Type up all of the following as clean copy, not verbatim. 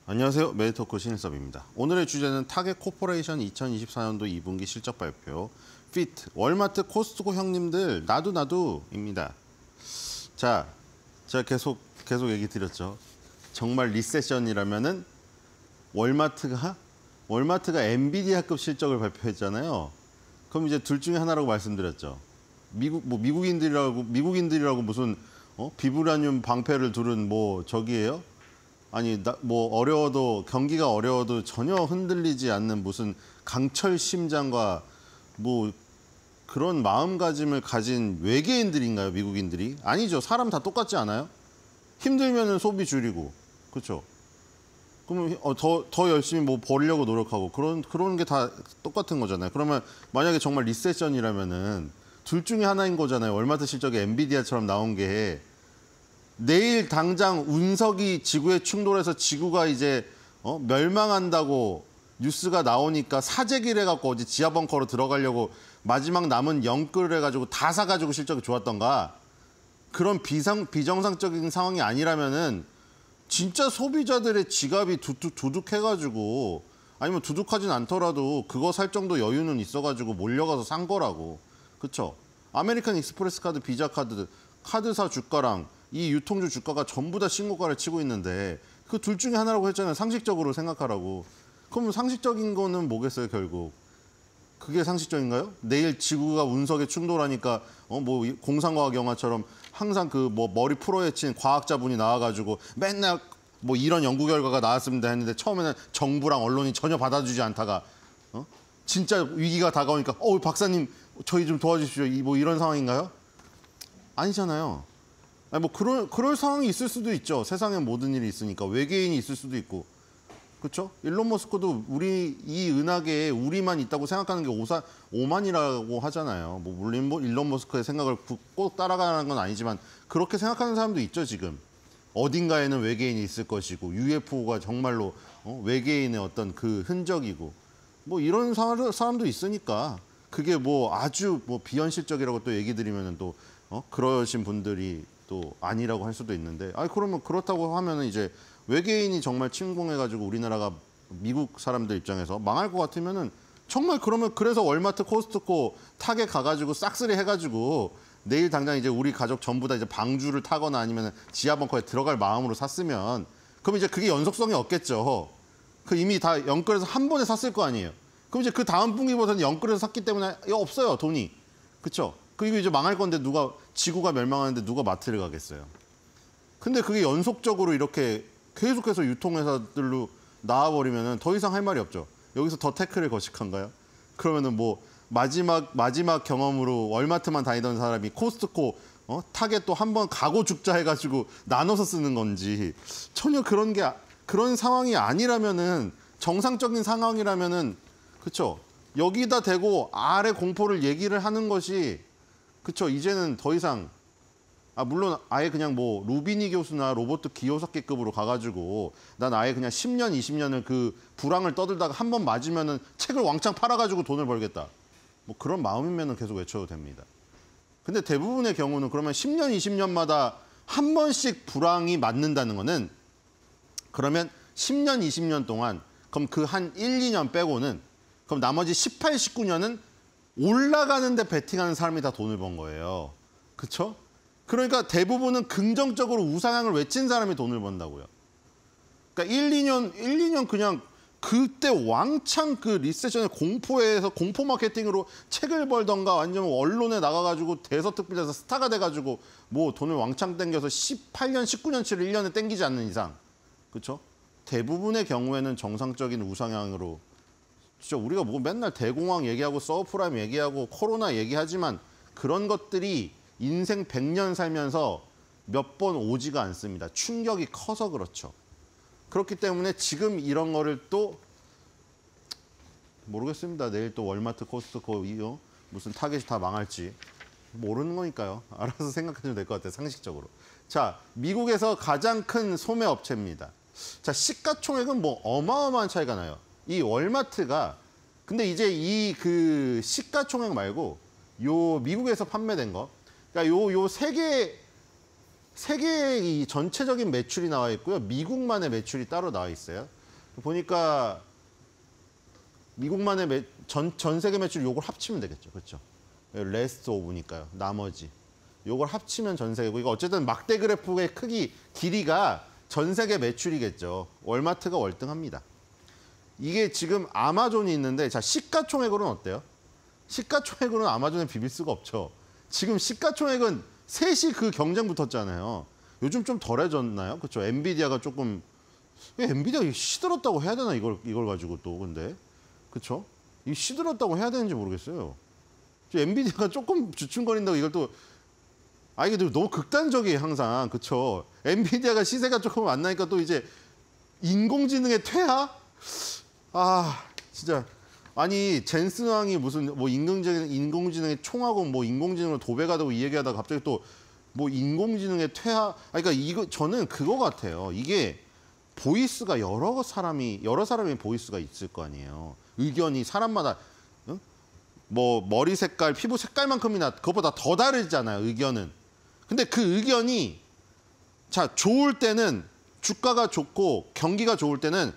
안녕하세요. 메디토크 신일섭입니다. 오늘의 주제는 타겟 코퍼레이션 2024년도 2분기 실적 발표, 피트, 월마트, 코스트코 형님들 나도입니다. 자, 제가 계속 얘기 드렸죠. 정말 리세션이라면은 월마트가 엔비디아급 실적을 발표했잖아요. 그럼 이제 둘 중에 하나라고 말씀드렸죠. 미국인들이라고 무슨 비브라늄 방패를 두른 저기예요? 아니 어려워도 경기가 어려워도 전혀 흔들리지 않는 무슨 강철 심장과 그런 마음가짐을 가진 외계인들인가요, 미국인들이? 아니죠. 사람 다 똑같지 않아요? 힘들면은 소비 줄이고, 그렇죠? 그러면 더 열심히 벌려고 노력하고 그런 게 다 똑같은 거잖아요. 그러면 만약에 정말 리세션이라면은 둘 중에 하나인 거잖아요. 월마트 실적이 엔비디아처럼 나온 게. 내일 당장 운석이 지구에 충돌해서 지구가 이제 멸망한다고 뉴스가 나오니까 사재기를 해갖고 어디 지하 벙커로 들어가려고 마지막 남은 영끌을 해가지고 다 사가지고 실적이 좋았던가, 그런 비정상적인 상황이 아니라면은 진짜 소비자들의 지갑이 두둑해가지고, 아니면 두둑하진 않더라도 그거 살 정도 여유는 있어가지고 몰려가서 산 거라고. 그쵸? 아메리칸 익스프레스 카드, 비자 카드, 카드사 주가랑 이 유통주 주가가 전부 다 신고가를 치고 있는데 그 둘 중에 하나라고 했잖아요. 상식적으로 생각하라고. 그럼 상식적인 거는 뭐겠어요, 결국? 그게 상식적인가요? 내일 지구가 운석에 충돌하니까 공상과학 영화처럼 항상 머리 풀어헤친 과학자분이 나와가지고 맨날 이런 연구 결과가 나왔습니다 했는데 처음에는 정부랑 언론이 전혀 받아주지 않다가 진짜 위기가 다가오니까 박사님 저희 좀 도와주십시오. 이런 상황인가요? 아니잖아요. 아니 그럴 상황이 있을 수도 있죠. 세상에 모든 일이 있으니까. 외계인이 있을 수도 있고. 그렇죠? 일론 머스크도 우리 이 은하계에 우리만 있다고 생각하는 게 오만이라고 하잖아요. 물론 일론 머스크의 생각을 꼭 따라가는 건 아니지만 그렇게 생각하는 사람도 있죠, 지금. 어딘가에는 외계인이 있을 것이고 UFO가 정말로 외계인의 어떤 그 흔적이고 이런 사람도 있으니까 그게 아주 비현실적이라고 또 얘기 드리면은 또 그러신 분들이 또 아니라고 할 수도 있는데, 그러면 그렇다고 하면은 이제 외계인이 정말 침공해가지고 우리나라가 미국 사람들 입장에서 망할 것 같으면은 정말 그래서 월마트, 코스트코 타겟 가가지고 싹쓸이 해가지고 내일 당장 이제 우리 가족 전부 다 이제 방주를 타거나 아니면 지하 벙커에 들어갈 마음으로 샀으면 그럼 이제 그게 연속성이 없겠죠. 이미 다 연끌해서 한 번에 샀을 거 아니에요. 그럼 이제 그 다음 분기부터는 연끌해서 샀기 때문에 없어요, 돈이. 그렇죠? 그리고 이제 망할 건데 지구가 멸망하는데 누가 마트를 가겠어요. 근데 그게 연속적으로 이렇게 계속해서 유통회사들로 나와버리면은 더 이상 할 말이 없죠. 여기서 더 태클을 거식한가요? 그러면은 마지막 경험으로 월마트만 다니던 사람이 코스트코 타겟도 한번 가고 죽자 해가지고 나눠서 쓰는 건지, 전혀 그런 상황이 아니라면은, 정상적인 상황이라면은, 그쵸? 여기다 대고 아래 공포를 얘기를 하는 것이, 그쵸? 이제는 더 이상, 물론 아예 그냥 루비니 교수나 로버트 기요사키급으로 가가지고 난 아예 그냥 10년, 20년을 그 불황을 떠들다가 한 번 맞으면은 책을 왕창 팔아가지고 돈을 벌겠다. 그런 마음이면은 계속 외쳐도 됩니다. 근데 대부분의 경우는 그러면 10년, 20년마다 한 번씩 불황이 맞는다는 거는, 그러면 10년, 20년 동안 그럼 그 한 1, 2년 빼고는 그럼 나머지 18, 19년은 올라가는데 베팅하는 사람이 다 돈을 번 거예요. 그렇죠? 그러니까 대부분은 긍정적으로 우상향을 외친 사람이 돈을 번다고요. 그러니까 1, 2년 그냥 그때 왕창 그 리세션의 공포에서 공포 마케팅으로 책을 벌던가 아니면 언론에 나가가지고 대서특필해서 스타가 돼가지고 돈을 왕창 땡겨서 18년, 19년치를 1년에 땡기지 않는 이상, 그렇죠? 대부분의 경우에는 정상적인 우상향으로, 진짜 우리가 맨날 대공황 얘기하고 서브프라임 얘기하고 코로나 얘기하지만 그런 것들이 인생 100년 살면서 몇 번 오지가 않습니다. 충격이 커서 그렇죠. 그렇기 때문에 지금 이런 거를 또 모르겠습니다. 내일 또 월마트, 코스트코 무슨 타겟이 다 망할지 모르는 거니까요. 알아서 생각하시면 될 것 같아요, 상식적으로. 자, 미국에서 가장 큰 소매 업체입니다. 자, 시가총액은 어마어마한 차이가 나요. 이 월마트가, 근데 이제 이 그 시가총액 말고 요 미국에서 판매된 거, 그러니까 요 세 개 세계의 이 전체적인 매출이 나와 있고요. 미국만의 매출이 따로 나와 있어요. 보니까 미국만의 전 세계 매출 요걸 합치면 되겠죠. 그렇죠? 레스트 오브니까요. 나머지. 요걸 합치면 전 세계고 이거 어쨌든 막대 그래프의 길이가 전 세계 매출이겠죠. 월마트가 월등합니다. 이게 지금 아마존이 있는데 자 시가총액으로는 어때요? 시가총액으로는 아마존에 비빌 수가 없죠. 지금 시가총액은 셋이 그 경쟁 붙었잖아요. 요즘 좀 덜해졌나요? 그렇죠. 엔비디아가 조금 엔비디아가 시들었다고 해야 되나 이걸 가지고 또 근데 그렇죠? 이 시들었다고 해야 되는지 모르겠어요. 엔비디아가 조금 주춤거린다고 이걸 또 이게 너무 극단적이에요 항상 그렇죠. 엔비디아가 시세가 조금 안 나니까 또 이제 인공지능의 퇴화? 진짜 아니 젠슨 왕이 무슨 뭐 인공지능의 총하고 뭐 인공지능으로 도배가 되고 이 얘기하다가 갑자기 또 뭐 인공지능의 퇴화 그러니까 이거 저는 그거 같아요. 이게 보이스가 여러 사람의 보이스가 있을 거 아니에요. 의견이 사람마다 뭐 머리 색깔, 피부 색깔만큼이나 그것보다 더 다르잖아요. 의견은. 근데 그 의견이 자 좋을 때는 주가가 좋고 경기가 좋을 때는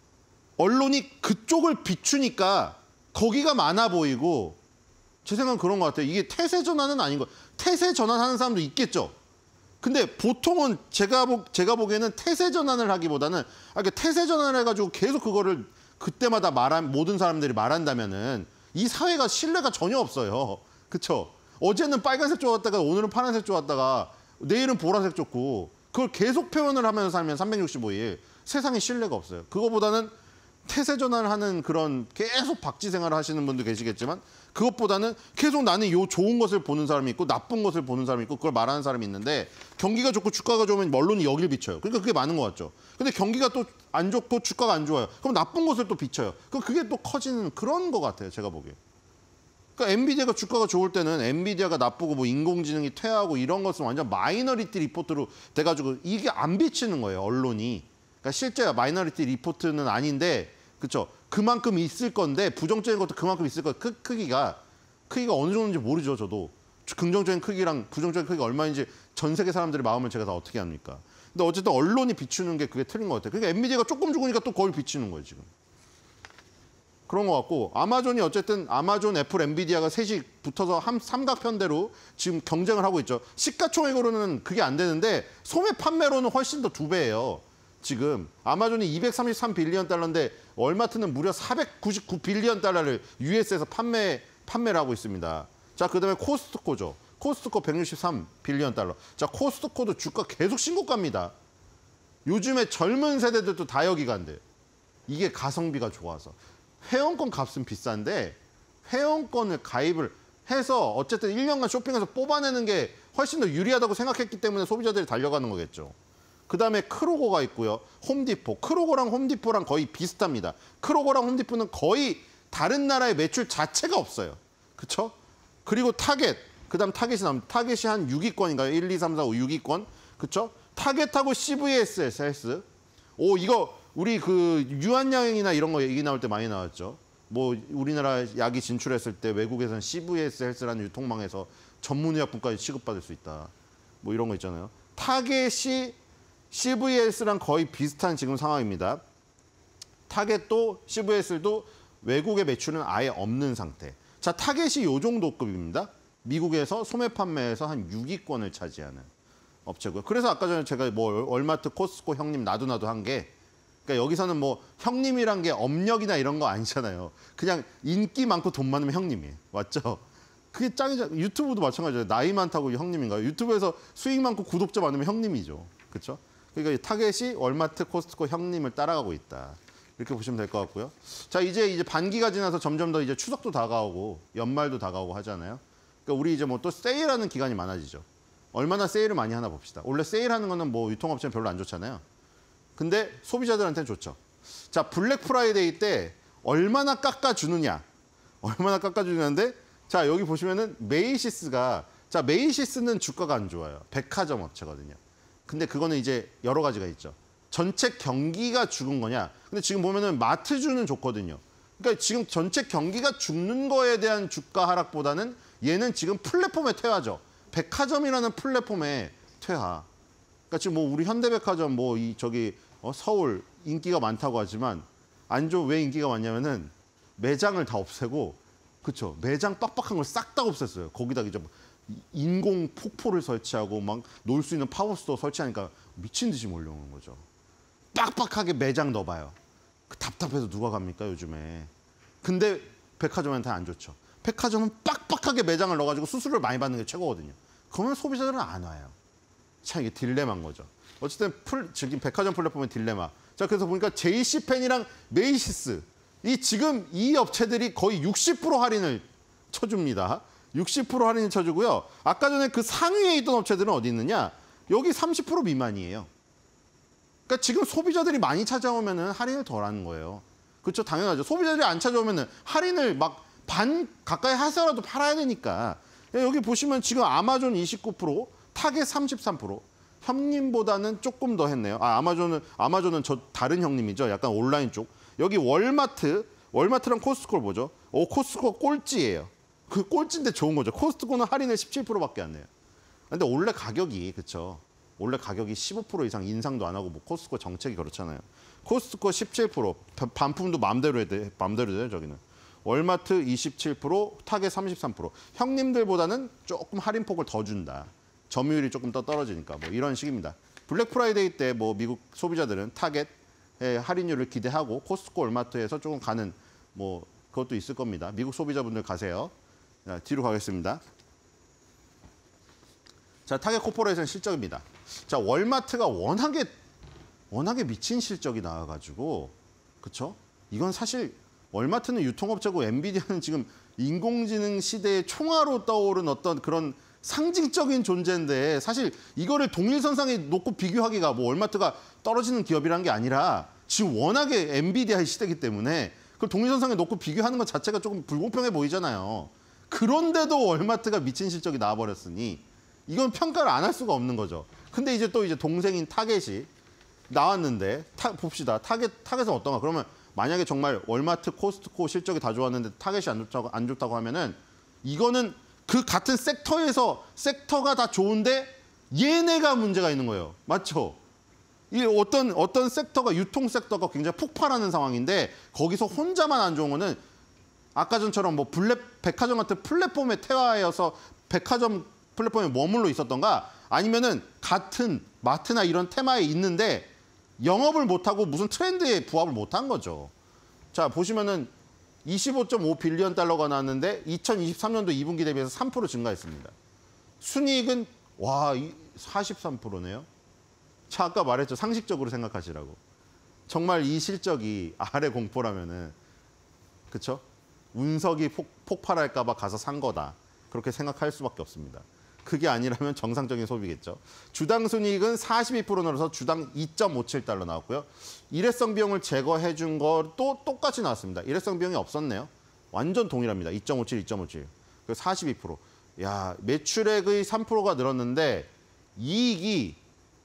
언론이 그쪽을 비추니까 거기가 많아 보이고 제 생각은 그런 것 같아요. 이게 태세 전환은 아닌 거. 태세 전환하는 사람도 있겠죠. 근데 보통은 제가 보기에는 태세 전환을 하기보다는 태세 전환을 해가지고 계속 그거를 그때마다 모든 사람들이 말한다면은 이 사회가 신뢰가 전혀 없어요. 그렇죠? 어제는 빨간색 좋았다가 오늘은 파란색 좋았다가 내일은 보라색 좋고 그걸 계속 표현을 하면서 살면 365일 세상에 신뢰가 없어요. 그거보다는 태세 전환을 하는 그런 계속 박쥐 생활을 하시는 분도 계시겠지만 그것보다는 계속 나는 요 좋은 것을 보는 사람이 있고 나쁜 것을 보는 사람이 있고 그걸 말하는 사람이 있는데 경기가 좋고 주가가 좋으면 언론이 여길 비춰요. 그러니까 그게 많은 것 같죠. 근데 경기가 또 안 좋고 주가가 안 좋아요. 그럼 나쁜 것을 또 비춰요. 그럼 그게 또 커지는 그런 것 같아요. 제가 보기에. 그러니까 엔비디아가 주가가 좋을 때는 엔비디아가 나쁘고 뭐 인공지능이 퇴화하고 이런 것은 완전 마이너리티 리포트로 돼가지고 이게 안 비치는 거예요. 언론이. 그러니까 실제 마이너리티 리포트는 아닌데 그렇죠. 그만큼 있을 건데 부정적인 것도 그만큼 있을 거예요. 크기가 어느 정도인지 모르죠. 저도. 긍정적인 크기랑 부정적인 크기가 얼마인지 전 세계 사람들의 마음을 제가 다 어떻게 합니까? 근데 어쨌든 언론이 비추는 게 그게 틀린 것 같아요. 그러니까 엔비디아가 조금 죽으니까 또 거기 비추는 거예요. 지금. 그런 것 같고 아마존이 어쨌든 아마존, 애플, 엔비디아가 셋이 붙어서 삼각편대로 지금 경쟁을 하고 있죠. 시가총액으로는 그게 안 되는데 소매 판매로는 훨씬 더 2배예요. 지금 아마존이 233 빌리언 달러인데 월마트는 무려 499 빌리언 달러를 US에서 판매를 하고 있습니다. 자, 그다음에 코스트코죠. 코스트코 163 빌리언 달러. 자, 코스트코도 주가 계속 신고가입니다. 요즘에 젊은 세대들도 다 여기 간대요. 이게 가성비가 좋아서. 회원권 값은 비싼데 회원권을 가입을 해서 어쨌든 1년간 쇼핑해서 뽑아내는 게 훨씬 더 유리하다고 생각했기 때문에 소비자들이 달려가는 거겠죠. 그다음에 크로고가 있고요. 홈디포. 크로고랑 홈디포랑 거의 비슷합니다. 크로고랑 홈디포는 거의 다른 나라의 매출 자체가 없어요. 그렇죠? 그리고 타겟. 그다음 타겟이 나옵니다. 타겟이 한 6위권인가요? 1, 2, 3, 4, 5, 6위권. 그렇죠? 타겟하고 CVS. 이거 우리 그 유한양행이나 이런 거 얘기 나올 때 많이 나왔죠. 뭐 우리나라 약이 진출했을 때 외국에서는 CVS 헬스라는 유통망에서 전문의약품까지 취급받을 수 있다. 뭐 이런 거 있잖아요. 타겟이 CVS랑 거의 비슷한 지금 상황입니다. 타겟도 CVS도 외국의 매출은 아예 없는 상태. 자, 타겟이 요 정도 급입니다. 미국에서 소매 판매에서 한 6위권을 차지하는 업체고요. 그래서 아까 전에 제가 뭐 월마트, 코스트코 형님 나도 한 게 그러니까 여기서는 뭐 형님이란 게 업력이나 이런 거 아니잖아요. 그냥 인기 많고 돈 많으면 형님이에요. 맞죠? 그게 짱이죠. 유튜브도 마찬가지예요. 나이 많다고 형님인가요? 유튜브에서 수익 많고 구독자 많으면 형님이죠. 그렇죠? 그러니까 타겟이 월마트, 코스트코 형님을 따라가고 있다. 이렇게 보시면 될 것 같고요. 자, 이제 반기가 지나서 점점 더 이제 추석도 다가오고 연말도 다가오고 하잖아요. 그러니까 우리 이제 뭐 또 세일하는 기간이 많아지죠. 얼마나 세일을 많이 하나 봅시다. 원래 세일하는 거는 뭐 유통업체는 별로 안 좋잖아요. 근데 소비자들한테는 좋죠. 자, 블랙 프라이데이 때 얼마나 깎아주느냐. 얼마나 깎아주느냐인데 자, 여기 보시면은 메이시스는 주가가 안 좋아요. 백화점 업체거든요. 근데 그거는 이제 여러 가지가 있죠. 전체 경기가 죽은 거냐. 근데 지금 보면은 마트주는 좋거든요. 그러니까 지금 전체 경기가 죽는 거에 대한 주가 하락보다는 얘는 지금 플랫폼의 퇴화죠. 백화점이라는 플랫폼의 퇴화. 그러니까 지금 뭐 우리 현대백화점 뭐 이 저기 서울 인기가 많다고 하지만 왜 인기가 많냐면은 매장을 다 없애고 그렇죠. 매장 빡빡한 걸 싹 다 없앴어요. 거기다 이제 인공 폭포를 설치하고 막 놀 수 있는 팝업스토어 설치하니까 미친 듯이 몰려오는 거죠. 빡빡하게 매장 넣어봐요. 답답해서 누가 갑니까 요즘에. 근데 백화점한테 안 좋죠. 백화점은 빡빡하게 매장을 넣어가지고 수수료를 많이 받는 게 최고거든요. 그러면 소비자들은 안 와요. 참 이게 딜레마인 거죠. 어쨌든 지금 백화점 플랫폼의 딜레마. 자 그래서 보니까 JC펜이랑 메이시스 지금 이 업체들이 거의 60% 할인을 쳐줍니다. 60% 할인을 쳐주고요. 아까 전에 그 상위에 있던 업체들은 어디 있느냐? 여기 30% 미만이에요. 그러니까 지금 소비자들이 많이 찾아오면은 할인을 덜 하는 거예요. 그렇죠? 당연하죠. 소비자들이 안 찾아오면은 할인을 막 반 가까이 해서라도 팔아야 되니까. 여기 보시면 지금 아마존 29%, 타겟 33%. 형님보다는 조금 더 했네요. 아마존은 저 다른 형님이죠. 약간 온라인 쪽. 여기 월마트랑 코스트코를 보죠. 코스트코 꼴찌예요. 그 꼴찌인데 좋은 거죠. 코스트코는 할인을 17%밖에 안 내요. 근데 원래 가격이 그렇죠. 원래 가격이 15% 이상 인상도 안 하고 뭐 코스트코 정책이 그렇잖아요. 코스트코 17%, 반품도 마음대로 돼요, 저기는. 월마트 27%, 타겟 33%. 형님들보다는 조금 할인폭을 더 준다. 점유율이 조금 더 떨어지니까 뭐 이런 식입니다. 블랙 프라이데이 때 뭐 미국 소비자들은 타겟의 할인율을 기대하고 코스트코, 월마트에서 조금 가는 뭐 그것도 있을 겁니다. 미국 소비자분들 가세요. 자, 뒤로 가겠습니다. 자, 타겟 코퍼레이션 실적입니다. 자, 월마트가 워낙에 미친 실적이 나와가지고, 그렇죠? 이건 사실 월마트는 유통업체고 엔비디아는 지금 인공지능 시대의 총화로 떠오른 어떤 그런 상징적인 존재인데 사실 이거를 동일선상에 놓고 비교하기가 뭐 월마트가 떨어지는 기업이라는 게 아니라 지금 워낙에 엔비디아의 시대이기 때문에 그걸 동일선상에 놓고 비교하는 것 자체가 조금 불공평해 보이잖아요. 그런데도 월마트가 미친 실적이 나와버렸으니 이건 평가를 안 할 수가 없는 거죠. 근데 이제 또 동생인 타겟이 나왔는데 봅시다. 타겟은 어떤가? 그러면 만약에 정말 월마트, 코스트코 실적이 다 좋았는데 타겟이 안 좋다고 하면은 이거는 그 같은 섹터가 다 좋은데 얘네가 문제가 있는 거예요. 맞죠? 이 어떤 섹터가 유통 섹터가 굉장히 폭발하는 상황인데 거기서 혼자만 안 좋은 거는 아까 전처럼 뭐 백화점 같은 플랫폼에 태화하여서 백화점 플랫폼에 머물러 있었던가 아니면은 같은 마트나 이런 테마에 있는데 영업을 못하고 무슨 트렌드에 부합을 못한 거죠. 자, 보시면은 25.5 빌리언 달러가 나왔는데 2023년도 2분기 대비해서 3% 증가했습니다. 순이익은 43%네요. 자, 아까 말했죠. 상식적으로 생각하시라고. 정말 이 실적이 아래 공포라면은 그렇죠? 운석이 폭발할까 봐 가서 산 거다. 그렇게 생각할 수밖에 없습니다. 그게 아니라면 정상적인 소비겠죠. 주당 순이익은 42% 늘어서 주당 2.57달러 나왔고요. 일회성 비용을 제거해 준 것도 똑같이 나왔습니다. 일회성 비용이 없었네요. 완전 동일합니다. 2.57. 그 42%. 야, 매출액의 3%가 늘었는데 이익이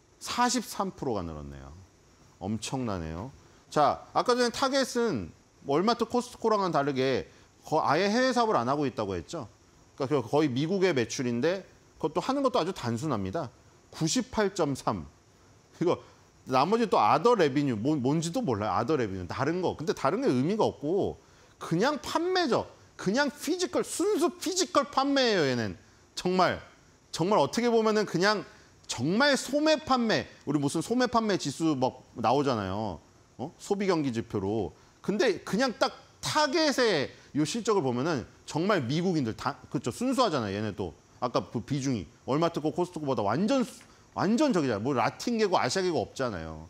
43%가 늘었네요. 엄청나네요. 자, 아까 전에 타겟은 월마트, 코스트코랑은 다르게 아예 해외 사업을 안 하고 있다고 했죠. 그러니까 거의 미국의 매출인데 그것도 하는 것도 아주 단순합니다. 98.3. 이거 나머지 또 아더 레비뉴 뭔지도 몰라요. 아더 레비뉴 다른 거. 근데 다른 게 의미가 없고 그냥 판매죠. 그냥 순수 피지컬 판매예요. 얘는 정말 어떻게 보면은 그냥 정말 소매 판매. 우리 무슨 소매 판매 지수 막 나오잖아요. 소비 경기 지표로. 근데 그냥 딱 타겟의 이 실적을 보면은 정말 미국인들 그렇죠. 순수하잖아요. 얘네도. 아까 그 비중이 월마트고 코스트코보다 완전 저기잖아요. 뭐 라틴계고 아시아계고 없잖아요.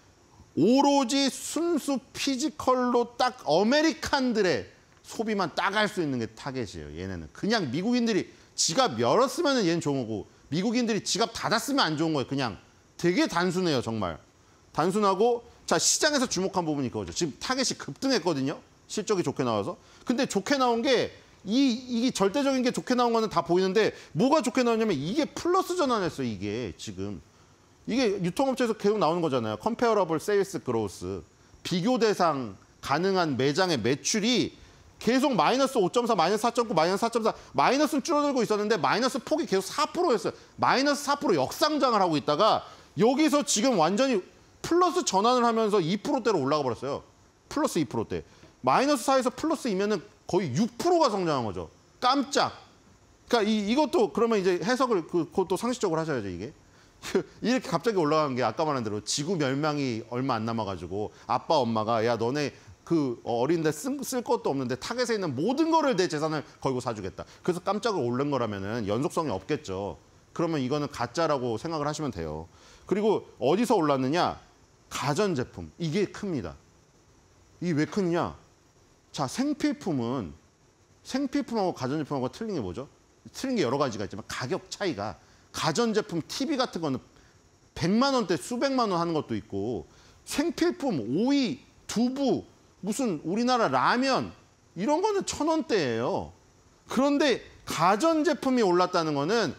오로지 순수 피지컬로 딱 아메리칸들의 소비만 딱 할 수 있는 게 타겟이에요. 얘네는 그냥 미국인들이 지갑 열었으면 얘는 좋은 거고 미국인들이 지갑 닫았으면 안 좋은 거예요. 그냥 되게 단순해요. 정말 단순하고 자 시장에서 주목한 부분이 그거죠. 지금 타겟이 급등했거든요. 실적이 좋게 나와서. 근데 좋게 나온 게 이게 절대적인 게 좋게 나온 거는 다 보이는데 뭐가 좋게 나왔냐면 이게 플러스 전환했어요. 이게 지금. 이게 유통업체에서 계속 나오는 거잖아요. Comparable Sales Growth. 비교 대상 가능한 매장의 매출이 계속 마이너스 5.4, 마이너스 4.9, 마이너스 4.4. 마이너스는 줄어들고 있었는데 마이너스 폭이 계속 4%였어요. 마이너스 4% 역상장을 하고 있다가 여기서 지금 완전히 플러스 전환을 하면서 2%대로 올라가 버렸어요. 플러스 2%대. 마이너스 4에서 플러스 2면은 거의 6%가 성장한 거죠. 깜짝. 그러니까 이것도 그러면 이제 해석을 그것도 상식적으로 하셔야죠, 이게. 이렇게 갑자기 올라간 게 아까 말한 대로 지구 멸망이 얼마 안 남아가지고 아빠 엄마가 야 너네 그 어린데 쓸 것도 없는데 타겟에 있는 모든 거를 내 재산을 걸고 사주겠다. 그래서 깜짝을 오른 거라면은 연속성이 없겠죠. 그러면 이거는 가짜라고 생각을 하시면 돼요. 그리고 어디서 올랐느냐? 가전제품. 이게 큽니다. 이게 왜 크느냐? 자, 생필품하고 가전제품하고 틀린 게 뭐죠? 틀린 게 여러 가지가 있지만 가격 차이가 가전제품 TV 같은 거는 100만 원대 수백만 원 하는 것도 있고 생필품, 오이, 두부, 무슨 우리나라 라면 이런 거는 1,000원대예요. 그런데 가전제품이 올랐다는 거는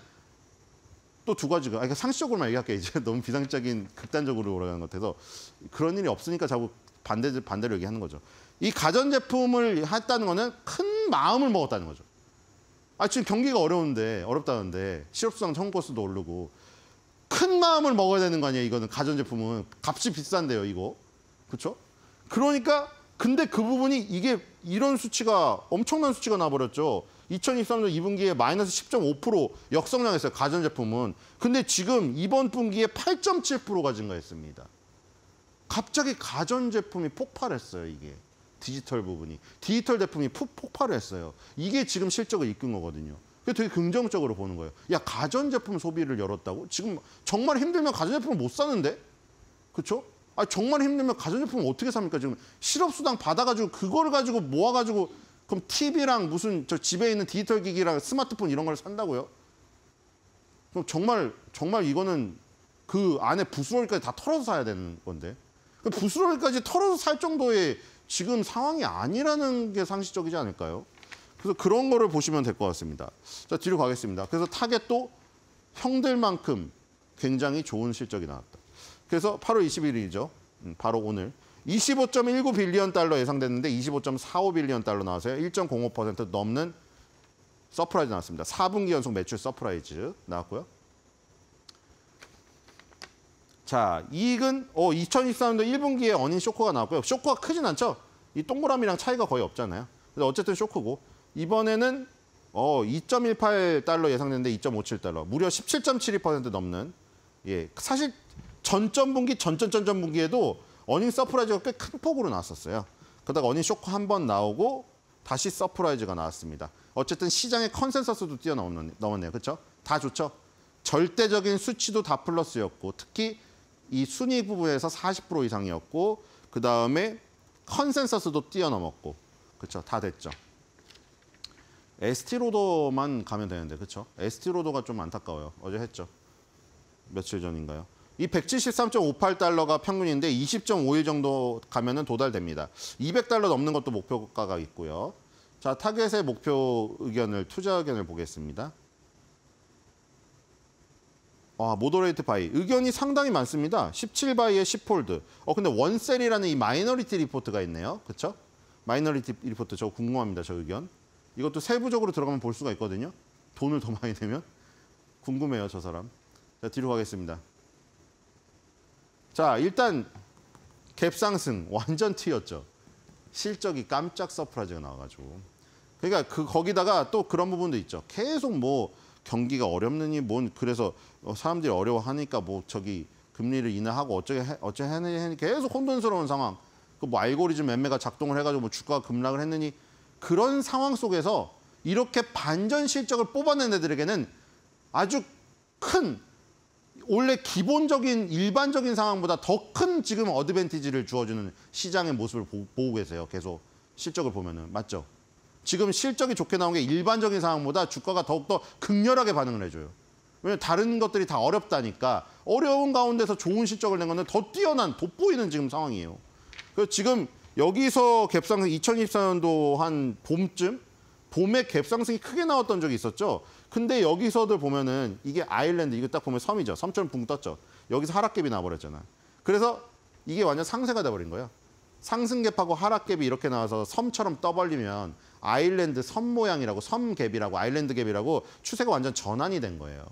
또 두 가지가 그러니까 상식적으로만 얘기할게요. 이제 너무 비상적인 극단적으로 올라가는 것 같아서 그런 일이 없으니까 자꾸 반대로 얘기하는 거죠. 이 가전제품을 했다는 거는 큰 마음을 먹었다는 거죠. 지금 경기가 어렵다는데 실업수당 청구코스도 오르고 큰 마음을 먹어야 되는 거 아니에요. 이거는 가전제품은 값이 비싼데요. 이거. 그렇죠? 그러니까 근데 그 부분이 이게 이런 수치가 엄청난 수치가 나버렸죠. 2023년 2분기에 마이너스 10.5% 역성장했어요. 가전제품은. 근데 지금 이번 분기에 8.7%가 증가했습니다. 갑자기 가전제품이 폭발했어요. 이게. 디지털 부분이. 디지털 제품이 폭발을 했어요. 이게 지금 실적을 이끈 거거든요. 그게 되게 긍정적으로 보는 거예요. 야, 가전제품 소비를 열었다고? 지금 정말 힘들면 가전제품을 못 사는데? 그렇죠? 정말 힘들면 가전제품을 어떻게 삽니까? 지금 실업수당 받아가지고 그걸 가지고 모아가지고 그럼 TV랑 무슨 저 집에 있는 디지털 기기랑 스마트폰 이런 걸 산다고요? 그럼 정말 이거는 그 안에 부스러기까지 다 털어서 사야 되는 건데. 부스러기까지 털어서 살 정도의 지금 상황이 아니라는 게 상식적이지 않을까요? 그래서 그런 거를 보시면 될 것 같습니다. 자, 뒤로 가겠습니다. 그래서 타겟도 형들만큼 굉장히 좋은 실적이 나왔다. 그래서 8월 21일이죠. 바로 오늘. 25.19 빌리언 달러 예상됐는데 25.45 빌리언 달러 나와서요. 1.05% 넘는 서프라이즈 나왔습니다. 4분기 연속 매출 서프라이즈 나왔고요. 자, 이익은 2023년도 1분기에 어닝 쇼크가 나왔고요. 쇼크가 크진 않죠. 이 동그라미랑 차이가 거의 없잖아요. 그래서 어쨌든 쇼크고 이번에는 2.18달러 예상됐는데 2.57달러. 무려 17.72% 넘는 사실 전전분기 전전전전분기에도 어닝 서프라이즈가 꽤 큰 폭으로 나왔었어요. 그러다가 어닝 쇼크 한 번 나오고 다시 서프라이즈가 나왔습니다. 어쨌든 시장의 컨센서스도 뛰어넘었네요. 그렇죠? 다 좋죠? 절대적인 수치도 다 플러스였고 특히 이 순이익 부분에서 40% 이상이었고 그다음에 컨센서스도 뛰어넘었고 그렇죠? 다 됐죠. 에스티로더만 가면 되는데 그렇죠? 에스티로더가 좀 안타까워요. 어제 했죠. 며칠 전인가요? 이 173.58달러가 평균인데 20.51 정도 가면은 도달됩니다. 200달러 넘는 것도 목표가가 있고요. 자, 타겟의 목표 의견을 투자 의견을 보겠습니다. 모더레이트 바이. 의견이 상당히 많습니다. 17바이에 10홀드. 근데 원셀이라는 이 마이너리티 리포트가 있네요. 그렇죠? 마이너리티 리포트 저 궁금합니다. 저 의견. 이것도 세부적으로 들어가면 볼 수가 있거든요. 돈을 더 많이 내면. 궁금해요. 저 사람. 자, 뒤로 가겠습니다. 자, 일단 갭 상승 완전 튀었죠. 실적이 깜짝 서프라이즈가 나와가지고. 그러니까 거기다가 또 그런 부분도 있죠. 계속 뭐 경기가 어렵느니 그래서 사람들이 어려워하니까 저기 금리를 인하하고 어째 하느니 계속 혼돈스러운 상황. 뭐 알고리즘 매매가 작동을 해가지고 주가가 급락을 했느니 그런 상황 속에서 이렇게 반전 실적을 뽑아낸 애들에게는 아주 큰 원래 기본적인 일반적인 상황보다 더 큰 지금 어드밴티지를 주어주는 시장의 모습을 보고 계세요. 계속 실적을 보면은 맞죠? 지금 실적이 좋게 나온 게 일반적인 상황보다 주가가 더욱더 극렬하게 반응을 해줘요. 왜냐하면 다른 것들이 다 어렵다니까 어려운 가운데서 좋은 실적을 낸 거는 더 뛰어난 돋보이는 지금 상황이에요. 그래서 지금 여기서 갭상승 2024년도 한 봄쯤 봄에 갭상승이 크게 나왔던 적이 있었죠. 근데 여기서도 보면은 이게 아일랜드 이거 딱 보면 섬이죠. 섬처럼 붕 떴죠. 여기서 하락갭이 나와버렸잖아. 그래서 이게 완전 상쇄가 돼버린 거예요. 상승갭하고 하락갭이 이렇게 나와서 섬처럼 떠벌리면 아일랜드 섬 모양이라고 섬갭이라고 아일랜드 갭이라고 추세가 완전 전환이 된 거예요.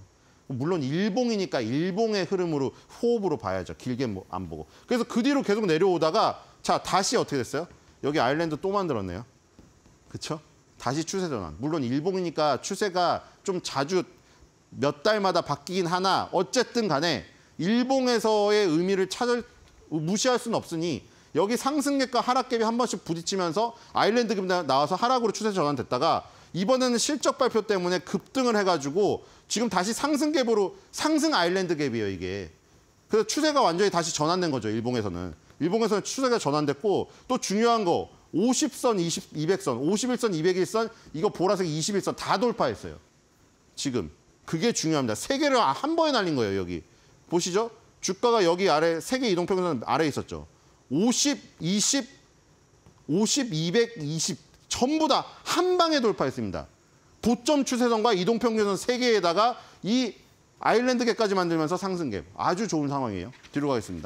물론 일봉이니까 일봉의 흐름으로 호흡으로 봐야죠. 길게 안 보고. 그래서 그 뒤로 계속 내려오다가 자 다시 어떻게 됐어요? 여기 아일랜드 또 만들었네요. 그렇죠? 다시 추세 전환. 물론 일봉이니까 추세가 좀 자주 몇 달마다 바뀌긴 하나 어쨌든 간에 일봉에서의 의미를 무시할 수는 없으니 여기 상승갭과 하락갭이 한 번씩 부딪히면서 아일랜드 갭이 나와서 하락으로 추세 전환됐다가 이번에는 실적 발표 때문에 급등을 해가지고 지금 다시 상승갭으로 상승 아일랜드 갭이에요 이게. 그래서 추세가 완전히 다시 전환된 거죠 일봉에서는. 일봉에서는 추세가 전환됐고 또 중요한 거 50선, 200선, 51선, 201선 이거 보라색 21선 다 돌파했어요. 지금 그게 중요합니다. 세 개를 한 번에 날린 거예요 여기. 보시죠. 주가가 여기 아래 세계 이동평균선 아래에 있었죠. 50, 20, 50, 200, 20 전부 다 한 방에 돌파했습니다. 고점 추세선과 이동평균선 세 개에다가 이 아일랜드 갭까지 만들면서 상승갭. 아주 좋은 상황이에요. 뒤로 가겠습니다.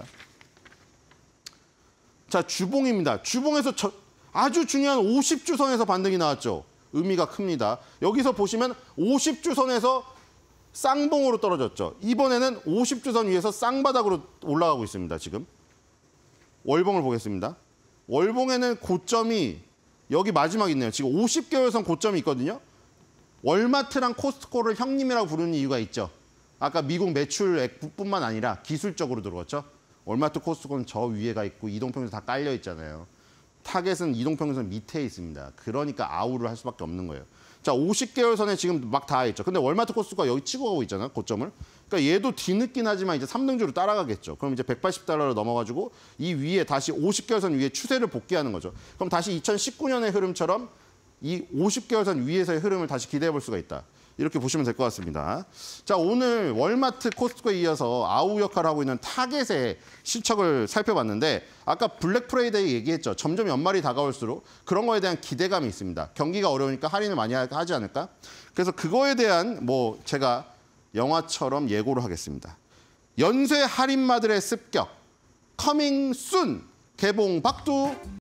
자, 주봉입니다. 주봉에서 아주 중요한 50주선에서 반등이 나왔죠. 의미가 큽니다. 여기서 보시면 50주선에서 쌍봉으로 떨어졌죠. 이번에는 50주선 위에서 쌍바닥으로 올라가고 있습니다. 지금. 월봉을 보겠습니다. 월봉에는 고점이 여기 마지막 있네요. 지금 50개월선 고점이 있거든요. 월마트랑 코스트코를 형님이라고 부르는 이유가 있죠. 아까 미국 매출액뿐만 아니라 기술적으로 들어갔죠. 월마트, 코스트코는 저 위에가 있고 이동평균선 다 깔려 있잖아요. 타겟은 이동평균선 밑에 있습니다. 그러니까 아우를 할 수밖에 없는 거예요. 자, 50개월선에 지금 막 닿아 있죠. 근데 월마트 코스트코가 여기 치고 가고 있잖아요. 고점을. 그러니까 얘도 뒤늦긴 하지만 이제 3등주로 따라가겠죠. 그럼 이제 180달러로 넘어가지고 이 위에 다시 50개월선 위에 추세를 복귀하는 거죠. 그럼 다시 2019년의 흐름처럼 이 50개월선 위에서의 흐름을 다시 기대해 볼 수가 있다. 이렇게 보시면 될 것 같습니다. 자, 오늘 월마트, 코스트코에 이어서 아우 역할을 하고 있는 타겟의 실적을 살펴봤는데 아까 블랙 프라이데이 얘기했죠. 점점 연말이 다가올수록 그런 거에 대한 기대감이 있습니다. 경기가 어려우니까 할인을 많이 하지 않을까? 그래서 그거에 대한 제가 영화처럼 예고를 하겠습니다. 연쇄 할인마들의 습격, 커밍 순 개봉 박두.